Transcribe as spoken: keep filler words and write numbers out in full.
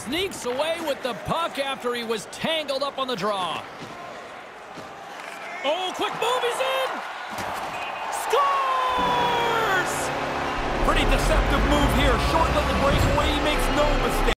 sneaks away with the puck after he was tangled up on the draw. Oh, quick move, he's in! Scores! Pretty deceptive move here. Short little breakaway. He makes no mistake.